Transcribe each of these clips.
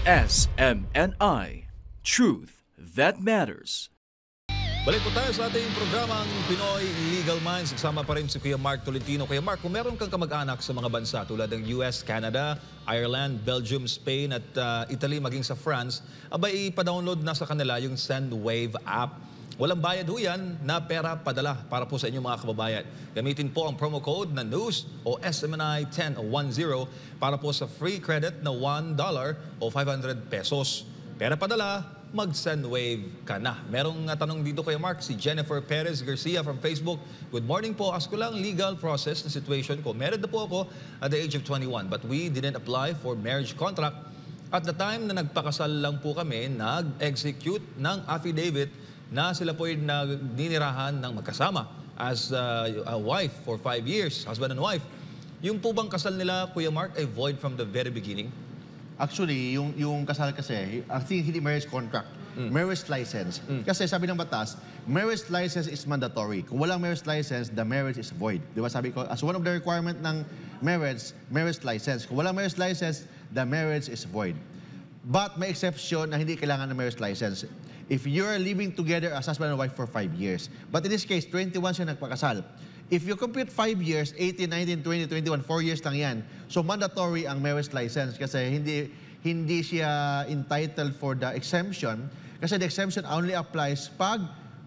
SMNI. Truth that matters. Balik po tayo sa ating programang Pinoy Legal Minds. Kasama pa rin si Kuya Mark Tolentino. Kuya Mark, kung meron kang kamag-anak sa mga bansa tulad ng US, Canada, Ireland, Belgium, Spain at Italy, maging sa France, abay ipa-download na sa kanila yung SendWave app. Walang bayad ho yan na pera padala para po sa inyong mga kababayan. Gamitin po ang promo code na NEWS o SMNI10 o 10 para po sa free credit na $1 o 500 pesos. Pera padala, mag-SendWave ka na. Merong tanong dito kay Mark, si Jennifer Perez Garcia from Facebook. Good morning po. Ask ko lang legal process na situation ko. Married na po ako at the age of 21 but we didn't apply for marriage contract. At the time na nagpakasal lang po kami, nag-execute ng affidavit na sila po ay nagninirahan ng magkasama as a wife for 5 years, husband and wife. Yung po bang kasal nila, Kuya Mark, ay void from the very beginning? Actually, yung kasal kasi, I think hindi marriage contract, marriage license. Kasi sabi ng batas, marriage license is mandatory. Kung walang marriage license, the marriage is void. Di ba sabi ko, as one of the requirement ng marriage license. Kung walang marriage license, the marriage is void. But may exception na hindi kailangan ng marriage license. If you're living together as husband and wife for 5 years. But in this case, 21 siya nagpakasal. If you compute 5 years, 18, 19, 20, 21, 4 years lang yan. So mandatory ang marriage license kasi hindi siya entitled for the exemption. Kasi the exemption only applies pag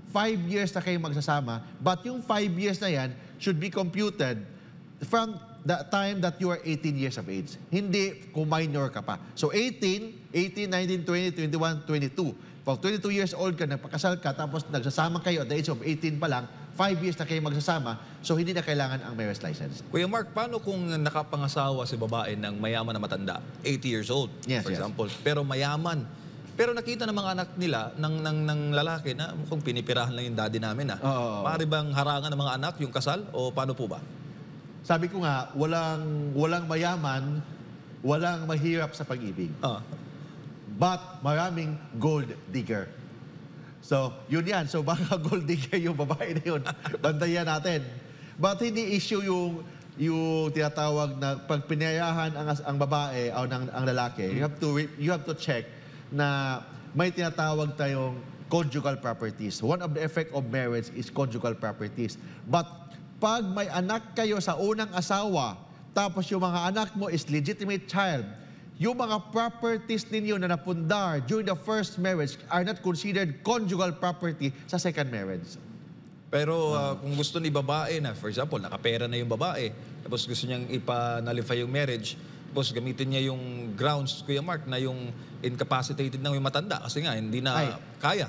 5 years na kayo magsasama. But yung 5 years na yan should be computed from the time that you are 18 years of age. Hindi kung minor ka pa. So 18, 19, 20, 21, 22. Pag 22 years old ka, nagpakasal ka, tapos nagsasama kayo at the age of 18 pa lang, 5 years na kayo magsasama, so hindi na kailangan ang marriage license. Kuya Mark, paano kung nakapangasawa si babae ng mayaman na matanda, 80 years old, for example, pero mayaman, pero nakita ng mga anak nila, ng lalaki na mukhang pinipirahan lang yung daddy namin. Maaari bang harangan ng mga anak yung kasal o paano po ba? Sabi ko nga, walang mayaman, walang mahirap sa pag-ibig. But maraming gold digger. So, yun yan. So, baka gold digger yung babae na yun. Bantayan natin. But hindi issue yung tinatawag na pag pinayahan ang babae o ang lalaki, you have to check na may tinatawag tayong conjugal properties. One of the effect of marriage is conjugal properties. But pag may anak kayo sa unang asawa, tapos yung mga anak mo is legitimate child, yung mga properties ninyo na napundar during the first marriage are not considered conjugal property sa second marriage. Pero kung gusto ni babae na, for example, nakapera na yung babae, tapos gusto niyang ipa-nullify yung marriage, tapos gamitin niya yung grounds, Kuya Mark, na yung incapacitated na yung matanda kasi nga, hindi na kaya.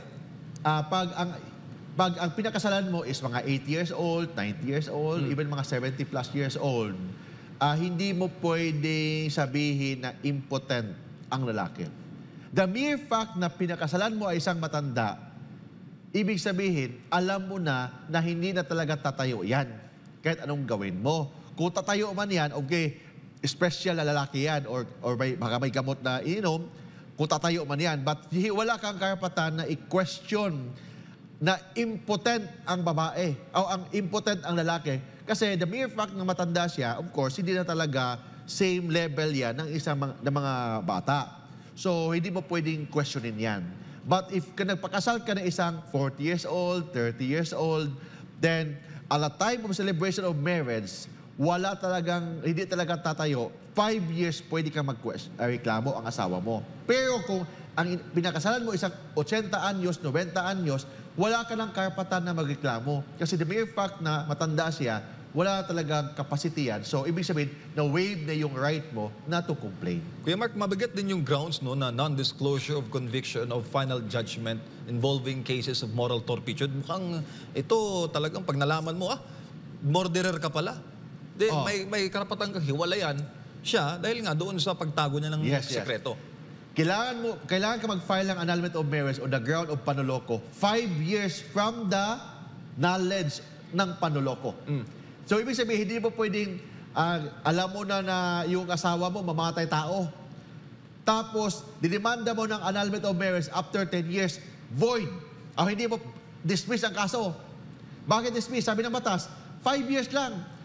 Pag ang pinakasalan mo is mga 8 years old, 90 years old, even mga 70 plus years old, hindi mo pwedeng sabihin na impotent ang lalaki. The mere fact na pinakasalan mo ay isang matanda, ibig sabihin, alam mo na hindi na talaga tatayo yan. Kahit anong gawin mo. Kung tatayo man yan, okay, special na lalaki yan or baka may gamot na ininom, kung tatayo man yan. But wala kang karapatan na i-question na impotent ang babae o ang impotent ang lalaki. Kasi the mere fact na matanda siya, of course, hindi na talaga same level yan ng mga bata. So, hindi mo pwedeng questionin yan. But if nagpakasal ka na isang 40 years old, 30 years old, then at the time of celebration of marriage, hindi talaga tatayo, 5 years pwede kang reklamo ang asawa mo. Pero kung ang pinakasalan mo isang 80 anyos, 90 anyos, wala ka ng karapatan na magreklamo. Kasi the mere fact na matanda siya, wala talagang capacity yan. So, ibig sabihin, na-waive na yung right mo na to complain. Kuya Mark, mabigat din yung grounds no, na non-disclosure of conviction of final judgment involving cases of moral turpitude. Mukhang ito talagang pag nalaman mo, murderer ka pala. May karapatan kang hiwalayan siya dahil nga doon sa pagtago niya ng sekreto. Kailangan ka mag-file ng annulment of marriage on the ground of panuloko 5 years from the knowledge ng panuloko. So, ibig sabihin, hindi mo pwedeng, alam mo na yung asawa mo, mamatay tao. Tapos, dinimanda mo ng annulment of marriage after 10 years, void. Hindi mo dismiss ang kaso. Bakit dismiss? Sabi ng batas, 5 years lang.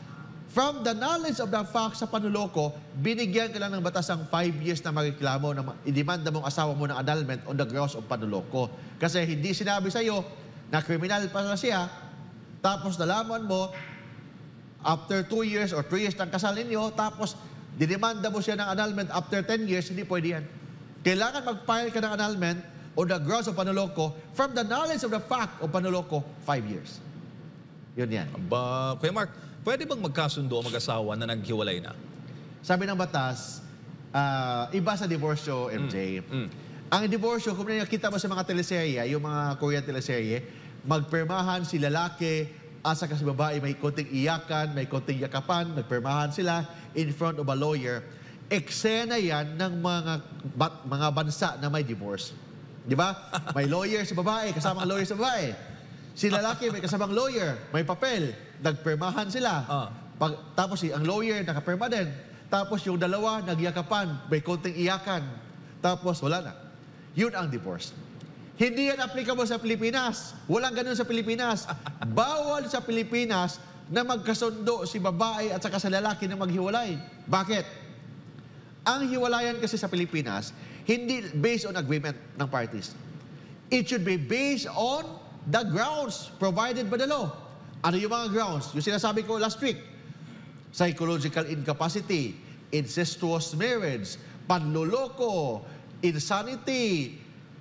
From the knowledge of the fact sa panuloko, binigyan ka lang ng batas ang 5 years na magreklamo na idemanda mong asawa mo ng annulment on the grounds of panuloko. Kasi hindi sinabi sa iyo na kriminal pala siya, tapos nalaman mo, after 2 years or 3 years ng kasal ninyo, tapos didemanda mo siya ng annulment after 10 years, hindi pwede yan. Kailangan mag-file ka ng annulment on the grounds of panuloko from the knowledge of the fact of panuloko, 5 years. Yun yan. Kuya Mark, pwede bang magkasundo o mag-asawa na naghiwalay na? Sabi ng batas, iba sa diborsyo, MJ. Ang diborsyo, kung nakikita mo sa mga teleserye, yung mga Korean teleserye, magpermahan si lalaki at saka si babae, may konting iyakan, may konting yakapan, magpermahan sila in front of a lawyer. Eksena yan ng mga bansa na may divorce. Di ba? May lawyer si babae, kasamang lawyer si babae. Si lalaki may kasamang lawyer, may papel, nagpermahan sila. Tapos ang lawyer nakaperma din. Tapos yung dalawa nagyakapan, may konting iyakan. Tapos wala na. Yun ang divorce. Hindi yan applicable sa Pilipinas. Walang ganun sa Pilipinas. Bawal sa Pilipinas na magkasundo si babae at saka sa lalaki na maghiwalay. Bakit? Ang hiwalayan kasi sa Pilipinas, hindi based on agreement ng parties. It should be based on the grounds provided by the law. Ano yung mga grounds? Yung sinasabi ko last week, psychological incapacity, incestuous marriage, panloloko, insanity,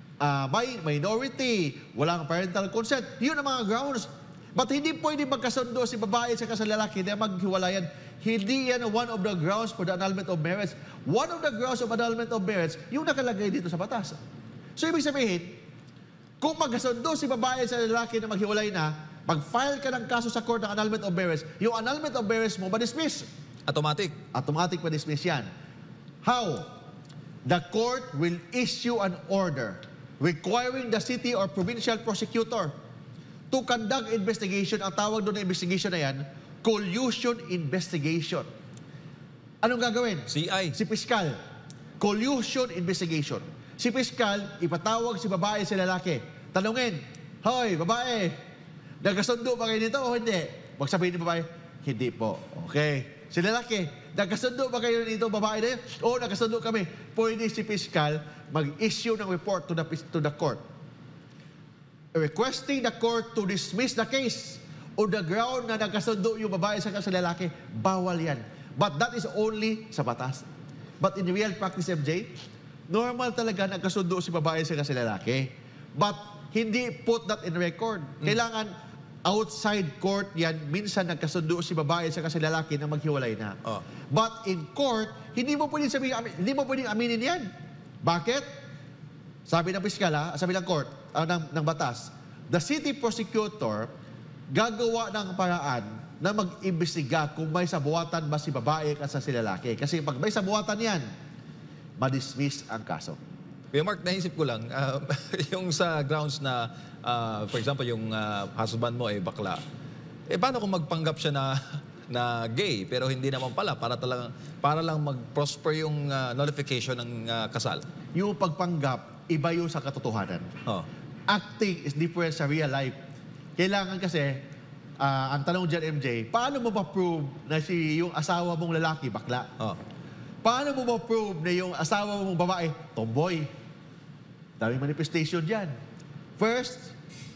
minority, walang parental consent. Yun ang mga grounds. But hindi pwede magkasundo si babae sa lalaki na maghiwalayan. Hindi yan one of the grounds for the annulment of marriage. One of the grounds of annulment of marriage, yung nakalagay dito sa batas. So, ibig sabihin, kung magkasundo si babae sa lalaki na maghiwalay na, mag-file ka ng kaso sa court ng annulment of marriage, yung annulment of marriage mo, ma-dismiss. Automatic. Automatic ma-dismiss yan. How? The court will issue an order requiring the city or provincial prosecutor to conduct investigation. Ang tawag doon na investigation na yan, collusion investigation. Anong gagawin? CI. Si Piskal. Collusion investigation. Si Piskal, ipatawag si babae sa lalaki. Tanungin, hoy, babae, nagkasundo ba kayo nito o hindi? Magsabihin ni babae, hindi po. Okay. Si lalaki, nagkasundo ba kayo nito, babae na yun? Oo, nagkasundo kami. Pwede si Piskal mag-issue ng report to the court. Requesting the court to dismiss the case on the ground na nagkasundo yung babae sa lalaki. Bawal yan. But that is only sa batas. But in real practice, MJ, normal talaga nagkasundo si babae sa lalaki. But hindi put that in record. Kailangan outside court yan, minsan nagkasundo si babae sa lalaki na maghiwalay na. But in court, hindi mo pwedeng aminin yan. Bakit? Sabi ng piskal, sabi ng court, ng batas, the city prosecutor gagawa ng paraan na mag-imbestiga kung may sabuatan ba si babae at sa lalaki. Kasi pag may sabuatan yan, ma-dismiss ang kaso. Kuya Mark, naisip ko lang, yung sa grounds na, for example, yung husband mo ay bakla, paano kung magpanggap siya na gay, pero hindi naman pala, para lang mag-prosper yung nullification ng kasal? Yung pagpanggap, iba yung sa katotohanan. Acting is different sa real life. Kailangan kasi, ang tanong dyan, MJ, paano mo ma-prove na yung asawa mong lalaki bakla? Paano mo ma-prove na yung asawa mong babae, tomboy? Daming manifestation dyan. First,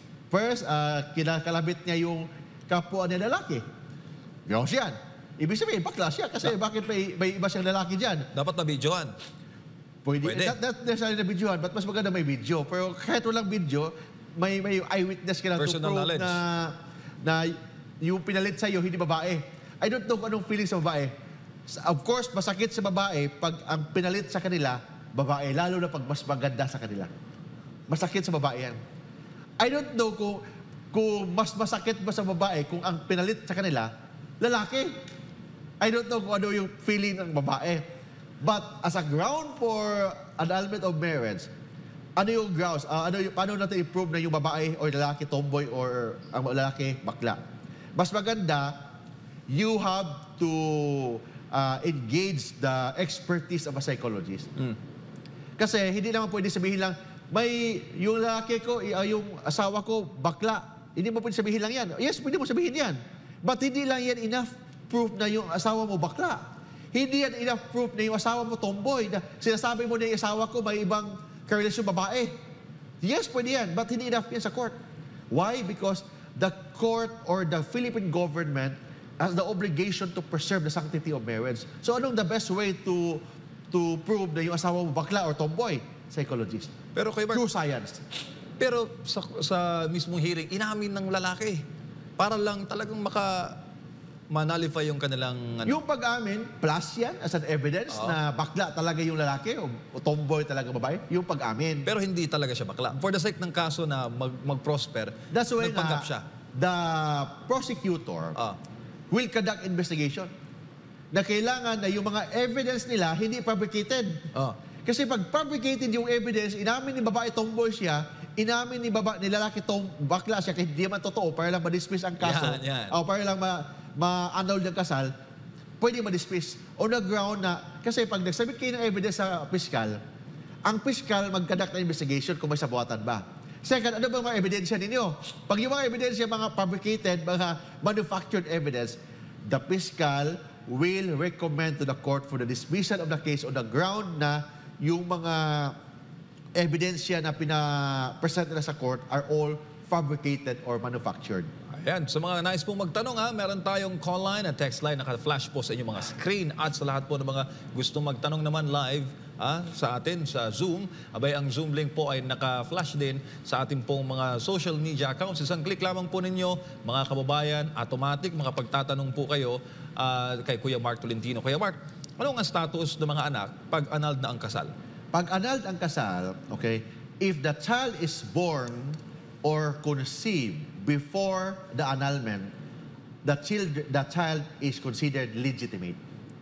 kinakalabit niya yung kapwa niya lalaki. Grounds yan. Ibig sabihin, bakla siya kasi bakit may iba siyang lalaki dyan? Dapat na-videohan. Pwede. Not necessarily na videohan, but mas maganda may video. Pero kahit walang video, may eyewitness ka lang to prove na yung pinalit sa'yo, hindi babae. I don't know kung anong feeling sa babae. Of course, masakit sa babae pag ang pinalit sa kanila, babae, lalo na pag mas maganda sa kanila. Masakit sa babae yan. I don't know kung mas masakit ba sa babae kung ang pinalit sa kanila, lalaki. I don't know kung ano yung feeling ng babae. But as a ground for annulment of marriage, ano yung grounds? Paano natin i-prove na yung babae or lalaki tomboy or ang lalaki bakla? Mas maganda, you have to engage the expertise of a psychologist. Kasi hindi naman pwede sabihin lang, yung lalaki ko, yung asawa ko, bakla. Hindi mo pwede sabihin lang yan. Yes, pwede mo sabihin yan. But hindi lang yan enough proof na yung asawa mo bakla. Hindi yan enough proof na yung asawa mo tomboy. Na sinasabi mo na yung asawa ko may ibang karelasyon babae. Yes, pwede yan, but hindi enough yan sa court. Why? Because the court or the Philippine government has the obligation to preserve the sanctity of marriage. So anong the best way to prove na yung asawa mo bakla or tomboy? Psychologist. Pero Kuya Mark, True science. pero sa mismong hearing, inamin ng lalaki. Para lang talagang manalify yung kanilang... Yung pag-amin, plus yan as an evidence na bakla talaga yung lalaki o tomboy talaga babae, yung pag-amin. Pero hindi talaga siya bakla. For the sake ng kaso na mag-prosper, That's why nagpanggap siya. the prosecutor will conduct investigation na kailangan na yung mga evidence nila hindi fabricated. Kasi pag fabricated yung evidence, inamin ni babae tomboy siya, inamin ni lalaki bakla siya kahit hindi man totoo para lang ma-dismiss ang kaso Yan. o para lang ma-annul yung kasal, pwede ma-dismiss on the ground na, kasi pag nagsabit kayo ng evidence sa piskal, ang piskal mag-conduct na investigation kung may sabuatan ba. Second, ano ba mga ebidensya ninyo? Pag yung mga ebidensya, mga fabricated, mga manufactured evidence, the piskal will recommend to the court for the dismissal of the case on the ground na yung mga ebidensya na pina-present nila sa court are all fabricated or manufactured. Ayan, sa mga nais pong magtanong meron tayong call line at text line naka-flash po sa inyong mga screen at sa lahat po ng mga gustong magtanong naman live sa atin sa Zoom. Abay, ang Zoom link po ay naka-flash din sa ating pong mga social media accounts. Isang click lamang po ninyo, mga kababayan, automatic makapagtatanong po kayo kay Kuya Mark Tolentino. Kuya Mark, ano ang status ng mga anak pag annulled na ang kasal? Pag annulled ang kasal, okay, if the child is born or conceived before the annulment, the child is considered legitimate.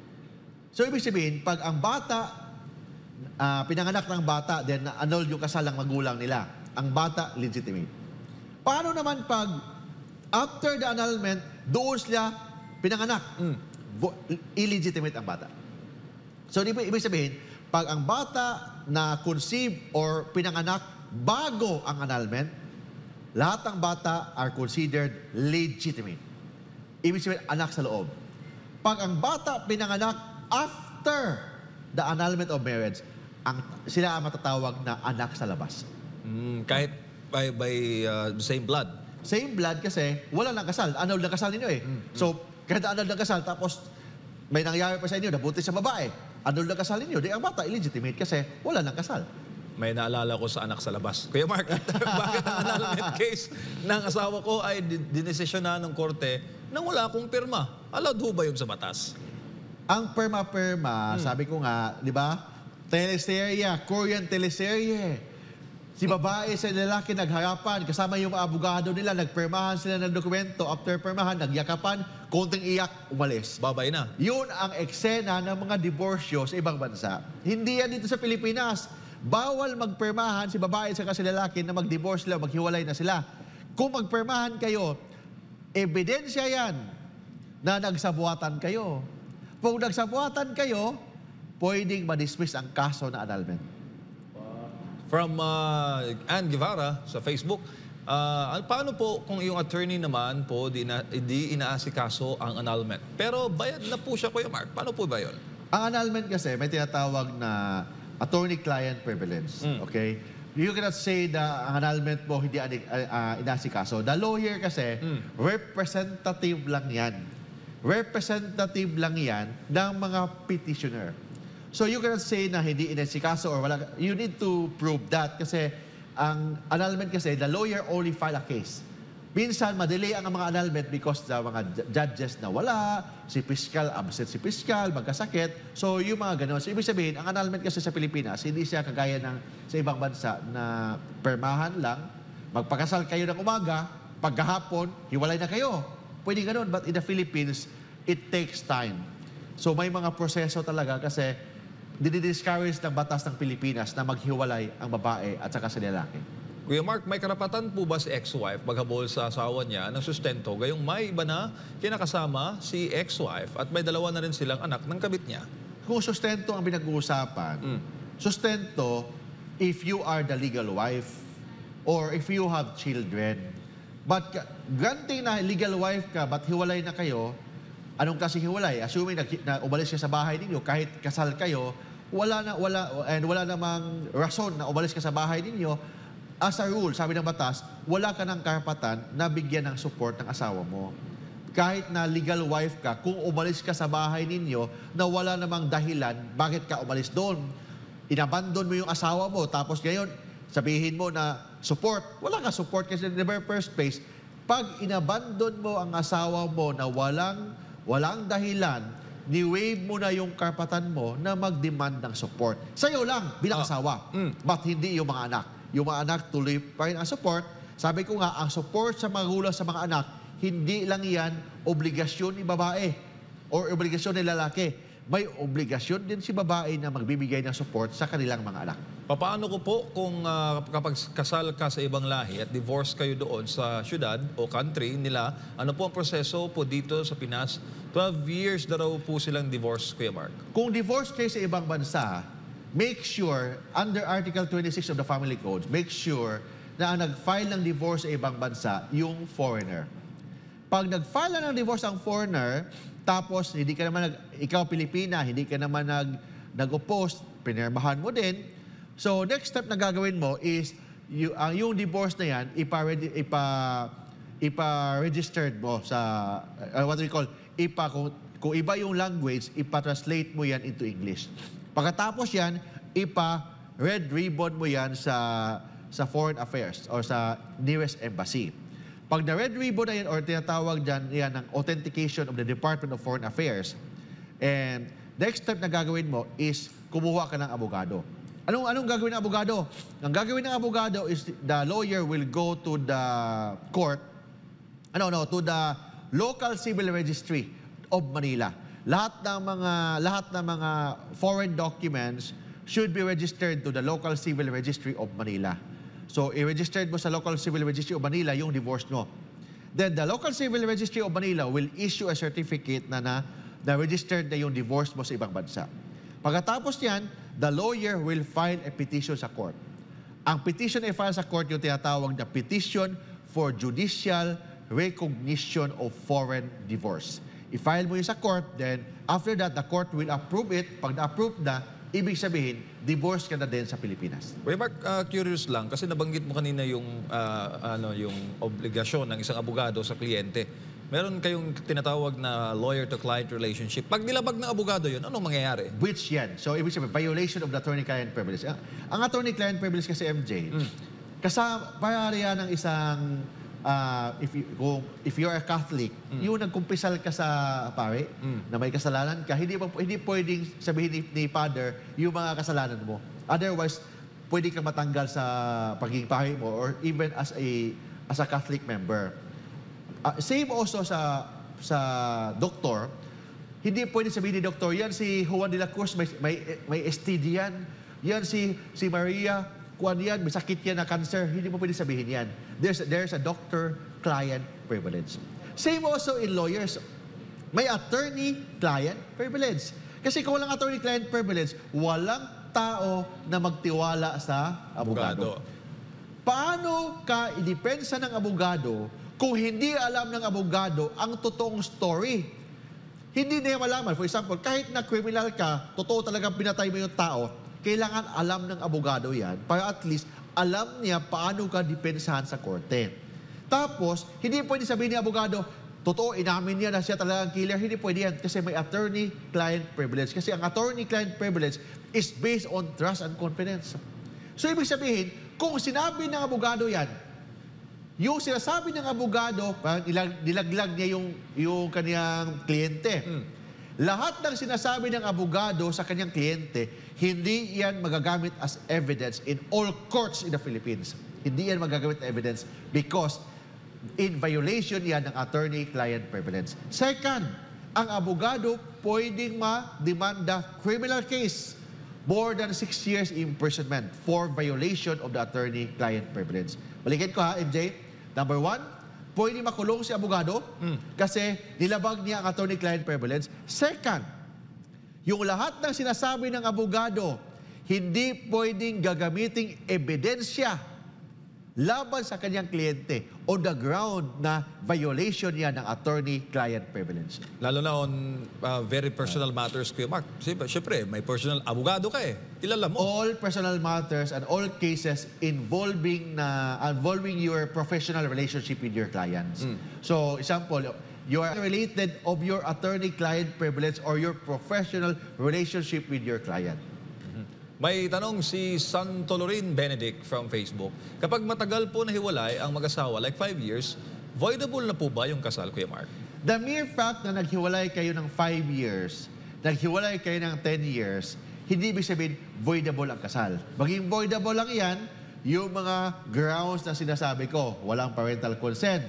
So, ibig sabihin, pag ang bata, pinanganak ng bata, then annulled yung kasal ng magulang nila, ang bata, legitimate. Paano naman pag after the annulment, doon sila pinanganak, illegitimate ang bata? So, ibig sabihin, pag ang bata na conceive or pinanganak bago ang annulment, lahat ng bata are considered legitimate. Ibig sabihin, anak sa loob. Pag ang bata pinanganak after the annulment of marriage, sila ang matatawag na anak sa labas. Kahit by same blood. Same blood kasi wala nang kasal. Annulled na kasal ninyo eh. So, kahit annulled na kasal, tapos may nangyari pa sa inyo, nabuntis sa babae, annulled na kasal ninyo, di ang bata illegitimate kasi wala nang kasal. May naalala ko sa anak sa labas. Kuya Mark, bakit ang annulment case ng asawa ko ay dinesisyonan ng korte nang wala akong pirma? Allowed ho ba yun sa batas? Ang perma-perma, sabi ko nga, di ba? Teleserye, Korean teleserye. Si babae sa lalaki nagharapan, kasama yung mga abogado nila, nagpermahan sila ng dokumento, after permahan, nagyakapan, konting iyak, umalis. Babay na. Yun ang eksena ng mga diborsyo sa ibang bansa. Hindi yan dito sa Pilipinas. Bawal magpermahan si babae sa kasi lalaki na mag-divorce sila, maghiwalay na sila. Kung magpermahan kayo, ebidensya yan na nagsabuatan kayo. Kung nagsabuatan kayo, pwedeng ma-dismiss ang kaso na annulment. From Ann Guevara sa Facebook, paano po kung yung attorney naman po di inaasikaso ang annulment? Pero bayad na po siya, Kuya Mark. Paano po ba yun? Ang annulment kasi may tinatawag na attorney-client privilege. Okay? You cannot say na ang annulment mo hindi inasikaso. The lawyer kasi, representative lang yan. Representative lang yan ng mga petitioner. So you cannot say na hindi inasikaso or wala. You need to prove that kasi ang annulment kasi, the lawyer only file a case. Minsan, madelay ang mga annulment because the mga judges na wala, si fiscal, absent si fiscal, magkasakit. So, yung mga ganun. So, ibig sabihin, ang annulment kasi sa Pilipinas, hindi siya kagaya ng sa ibang bansa na permahan lang, magpakasal kayo ng umaga, pagkahapon, hiwalay na kayo. Pwede ganun. But in the Philippines, it takes time. So, may mga proseso talaga kasi dinidiscourage ng batas ng Pilipinas na maghiwalay ang babae at saka sa lalaki. Kuya Mark, may karapatan po ba si ex-wife maghabol sa asawa niya ng sustento gayong may iba na kinakasama si ex-wife at may dalawa na rin silang anak ng kabit niya? Kung sustento ang pinag-uusapan, sustento if you are the legal wife or if you have children. But granting na legal wife ka but hiwalay na kayo, Anong klaseng hiwalay? Assuming na umalis ka sa bahay ninyo, kahit kasal kayo, wala namang rason na umalis ka sa bahay ninyo. As a rule, sabi ng batas, wala ka ng karapatan na bigyan ng support ng asawa mo. Kahit na legal wife ka, kung umalis ka sa bahay ninyo na wala namang dahilan, bakit ka umalis doon? Inabandon mo yung asawa mo, tapos ngayon, sabihin mo na support. Wala ka support kasi in the very first place, pag inabandon mo ang asawa mo na walang dahilan, ni-waive mo na yung karapatan mo na mag-demand ng support. Sa'yo lang, bilang asawa. But hindi yung mga anak. Yung mga anak, tuloy pa rin ang support. Sabi ko nga, ang support sa magulang sa mga anak, hindi lang yan obligasyon ni babae o obligasyon ni lalaki. May obligasyon din si babae na magbibigay ng support sa kanilang mga anak. Paano ko po kung kapag kasal ka sa ibang lahi at divorce kayo doon sa syudad o country nila, ano po ang proseso po dito sa Pinas? 12 years na raw po silang divorce, Kuya Mark. Kung divorce kayo sa ibang bansa, make sure, under Article 26 of the Family Code, make sure na ang nag-file ng divorce sa ibang bansa, yung foreigner. Pag nag-file na ng divorce ang foreigner, tapos hindi ka naman ikaw Pilipina, hindi ka naman nag-oppose, pinirmahan mo din. So next step na gagawin mo is yung divorce na yan, ipa-registered mo sa what we call kung iba yung language, ipa-translate mo yan into English. Pagkatapos yan, ipa-red ribbon mo yan sa Foreign Affairs or sa nearest embassy. Pag na-red ribbon na yan or tinatawag dyan yan ng authentication of the Department of Foreign Affairs, and next step na gagawin mo is kumuha ka ng abogado. Anong gagawin ng abogado? Ang gagawin ng abogado is the lawyer will go to the court, to the local civil registry of Manila. Lahat ng mga foreign documents should be registered to the local civil registry of Manila. So, i-registered mo sa local civil registry of Manila yung divorce mo. Then, the local civil registry of Manila will issue a certificate na registered na yung divorce mo sa ibang bansa. Pagkatapos yan, the lawyer will file a petition sa court. Ang petition ay file sa court yung tinatawag na Petition for Judicial Recognition of Foreign Divorce. I-file mo yun sa court, then after that, the court will approve it. Pag na-approve na, ibig sabihin, divorce ka na din sa Pilipinas. Kuya Mark, curious lang, kasi nabanggit mo kanina yung obligasyon ng isang abogado sa kliyente. Meron kayong tinatawag na lawyer-to-client relationship. Pag nilabag ng abogado yun, anong mangyayari? Which yan? So, ibig sabihin, violation of the attorney-client privilege. Ang attorney-client privilege kasi, MJ, para yan ng isang, if you're a Catholic, yung nagkumpisal ka sa pare, na may kasalanan ka, hindi pwedeng sabihin ni Father yung mga kasalanan mo. Otherwise, pwede kang matanggal sa pagiging pare mo or even as a Catholic member. Same also sa doktor. Hindi pwede sabihin ni doktor, yan si Juan de la Cruz, may STD yan. Yan si Maria, yan, may sakit yan na cancer. Hindi mo pwede sabihin yan. There's a doctor-client privilege. Same also in lawyers. May attorney-client privilege. Kasi kung walang attorney-client privilege, walang tao na magtiwala sa abogado. Paano ka idepensa ng abogado kung hindi alam ng abogado ang totoong story? Hindi niya malaman. For example, kahit na criminal ka, totoo talagang pinatay mo yung tao, kailangan alam ng abogado yan para at least alam niya paano ka depensahan sa korte. Tapos, hindi pwede sabihin ni abogado, totoo, inamin niya na siya talagang killer. Hindi pwede yan kasi may attorney-client privilege. Kasi ang attorney-client privilege is based on trust and confidence. So, ibig sabihin, kung sinabi ng abogado yan, yung sinasabi ng abogado, nilaglag niya yung kanyang kliyente. Lahat ng sinasabi ng abogado sa kanyang kliyente, hindi yan magagamit as evidence in all courts in the Philippines. Hindi yan magagamit as evidence because in violation yan ng attorney-client privilege. Second, ang abogado pwedeng ma-demanda criminal case more than 6 years imprisonment for violation of the attorney-client privilege. Balikin ko ha, MJ. Number 1, pwede makulong si abogado kasi nilabag niya ang attorney-client privilege. Second, yung lahat ng sinasabi ng abogado, hindi pwedeng gagamiting ebidensya laban sa kanyang kliyente on the ground na violation niya ng attorney-client privilege. Lalo na on very personal matters, Kuya Mark. Siyempre, may personal abogado ka eh. Kilala mo. All personal matters and all cases involving your professional relationship with your clients. So, example, you are related of your attorney-client privilege or your professional relationship with your client. May tanong si Santolorin Benedict from Facebook. Kapag matagal po nahiwalay ang mag-asawa, like 5 years, voidable na po ba yung kasal, Kuya Mark? The mere fact na naghiwalay kayo ng 5 years, naghiwalay kayo ng 10 years, hindi ibig sabihin voidable ang kasal. Maging voidable lang yan, yung mga grounds na sinasabi ko, walang parental consent,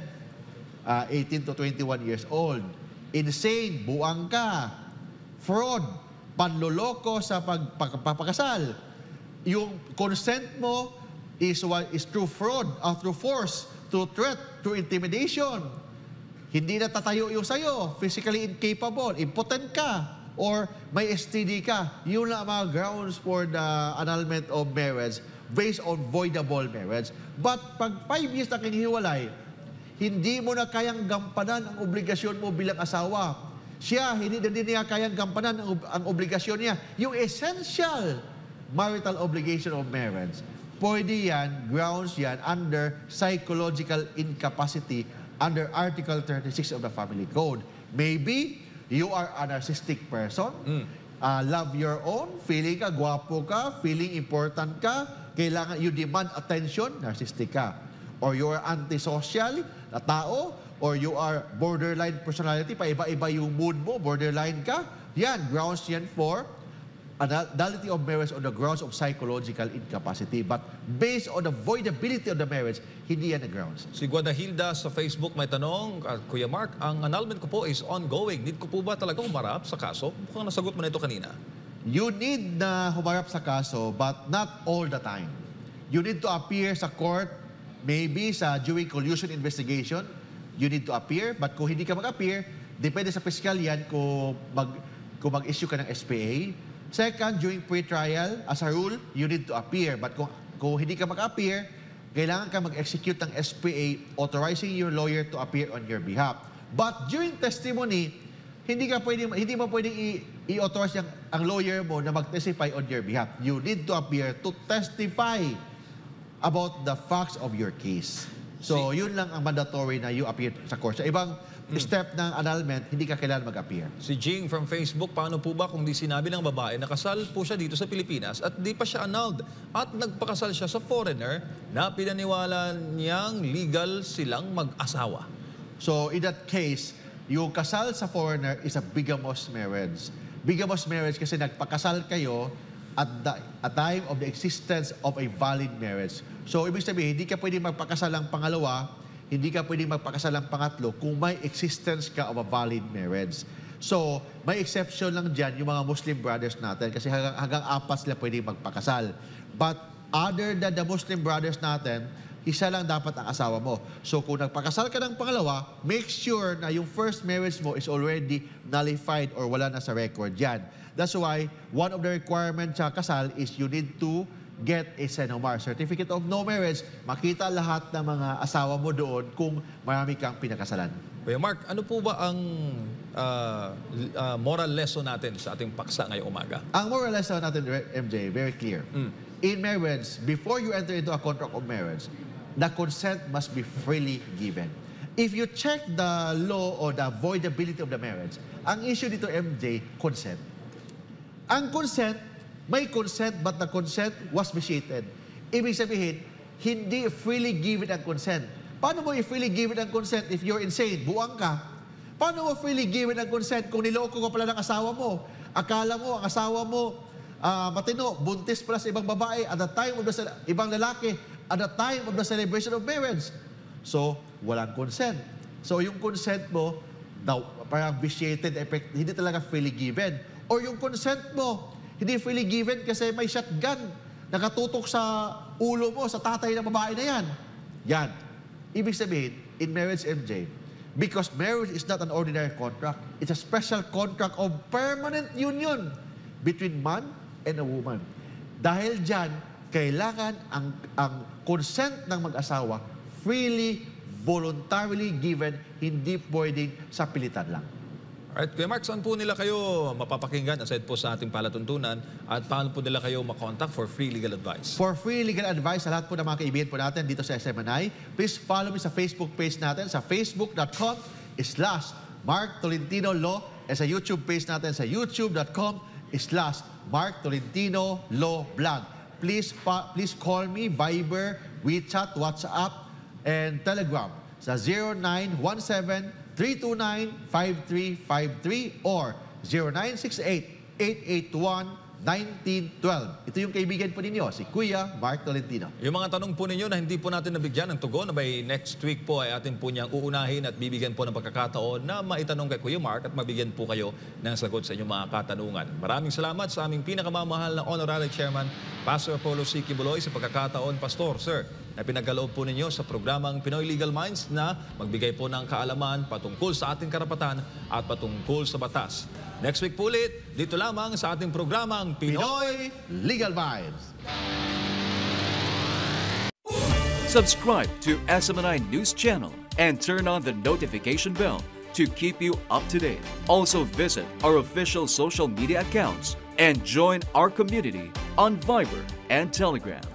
18 to 21 years old, insane, buang ka, fraud, panloloko sa pagpapakasal. Yung consent mo is through fraud, through force, through threat, through intimidation. Hindi na tatayo yung sayo, physically incapable, impotent ka, or may STD ka. Yun lang ang mga grounds for the annulment of marriage based on voidable marriage. But pag 5 years na kinihiwalay, hindi mo na kayang gampanan ang obligasyon mo bilang asawa. Siya, hindi na din niya kayang gampanan ang obligasyon niya. Yung essential marital obligation of marriage, pwede yan, grounds yan, under psychological incapacity under Article 36 of the Family Code. Maybe you are a narcissistic person, love your own, feeling ka, gwapo ka, feeling important ka, kailangan you demand attention, narcissistic ka. Or you are antisocial na tao, or you are borderline personality, paiba-iba yung mood mo, borderline ka, yan, grounds yan for annulment of marriage on the grounds of psychological incapacity. But based on the voidability of the marriage, hindi yan ang grounds. Si Guadahilda sa Facebook may tanong, Kuya Mark, ang annulment ko po is ongoing. Need ko po ba talaga humarap sa kaso? Mukhang nasagot mo na ito kanina. You need na humarap sa kaso, but not all the time. You need to appear sa court, maybe during collusion investigation, you need to appear, but kung hindi ka mag-appear, depende sa piskal yan kung mag-issue ka ng SPA. Second, during pre-trial, as a rule, you need to appear. But kung hindi ka mag-appear, kailangan ka mag-execute ng SPA authorizing your lawyer to appear on your behalf. But during testimony, hindi mo pwedeng i-authorize ang lawyer mo na mag-testify on your behalf. You need to appear to testify about the facts of your case. So, yun lang ang mandatory na you appear sa court. Sa ibang step ng annulment, hindi ka kailangan mag-appear. Si Jing from Facebook, paano po ba kung di sinabi ng babae na kasal po siya dito sa Pilipinas at di pa siya annulled at nagpakasal siya sa foreigner na pinaniwala niyang legal silang mag-asawa? So, in that case, yung kasal sa foreigner is a bigamous marriage. Bigamous marriage kasi nagpakasal kayo at the time of the existence of a valid marriage. So, ibig sabihin, hindi ka pwedeng magpakasal ng pangalawa, hindi ka pwedeng magpakasal ng pangatlo kung may existence ka of a valid marriage. So, may exception lang dyan yung mga Muslim brothers natin kasi hanggang 4 sila pwedeng magpakasal. But other than the Muslim brothers natin, isa lang dapat ang asawa mo. So, kung nagpakasal ka ng pangalawa, make sure na yung first marriage mo is already nullified or wala na sa record yan. That's why one of the requirements sa kasal is you need to get a CENOMAR, Certificate of No Marriage. Makita lahat ng mga asawa mo doon kung marami kang pinakasalan. Kuya Mark, ano po ba ang moral lesson natin sa ating paksa ngayong umaga? Ang moral lesson natin, MJ, very clear. In marriage, before you enter into a contract of marriage, the consent must be freely given. If you check the law or the voidability of the marriage, ang issue dito, MJ, consent. Ang consent, may consent but the consent was vitiated. Ibig sabihin, hindi freely given ang consent. Paano mo i-freely given ang consent if you're insane, buwang ka? Paano mo freely given ang consent kung niloko ka pala ng asawa mo? Akala mo, ang asawa mo, matino, buntis pala sa ibang babae at the time of the ibang lalaki at the time of the celebration of marriage. So, walang consent. So, yung consent mo, parang vitiated effect, hindi talaga freely given. Or yung consent mo, hindi freely given kasi may shotgun nakatutok sa ulo mo, sa tatay ng babae na yan. Yan. Ibig sabihin, in marriage, MJ, because marriage is not an ordinary contract, it's a special contract of permanent union between man and a woman. Dahil dyan, kailangan ang consent ng mag-asawa freely, voluntarily given, hindi pwedeng sa pilitan lang. Alright, Kuya Mark, saan po nila kayo mapapakinggan aside po sa ating palatuntunan at paano po nila kayo makontak for free legal advice? For free legal advice sa lahat po ng mga kaibigan po natin dito sa SMNI, please follow me sa Facebook page natin sa facebook.com/Mark Tolentino Law at sa YouTube page natin sa youtube.com/Mark Tolentino Law Blog. Please call me Viber, WeChat, WhatsApp, and Telegram sa 0917-329-5353 or 0968-881-1912. Ito yung kaibigan po ninyo, si Kuya Mark Tolentino. Yung mga tanong po ninyo na hindi po natin nabigyan ng tugon, na by next week po ay atin po niyang uunahin at bibigyan po ng pagkakataon na maitanong kay Kuya Mark at mabigyan po kayo ng sagot sa inyong mga katanungan. Maraming salamat sa aming pinakamamahal na Honorary Chairman, Pastor Apollo C. Kibuloy, sa pagkakataon, Pastor, Sir, na pinagkaloob po ninyo sa programang Pinoy Legal Minds na magbigay po ng kaalaman patungkol sa ating karapatan at patungkol sa batas. Next week po ulit, dito lamang sa ating programang Pinoy Legal Minds. Subscribe to SMNI News Channel and turn on the notification bell to keep you up to date. Also visit our official social media accounts and join our community on Viber and Telegram.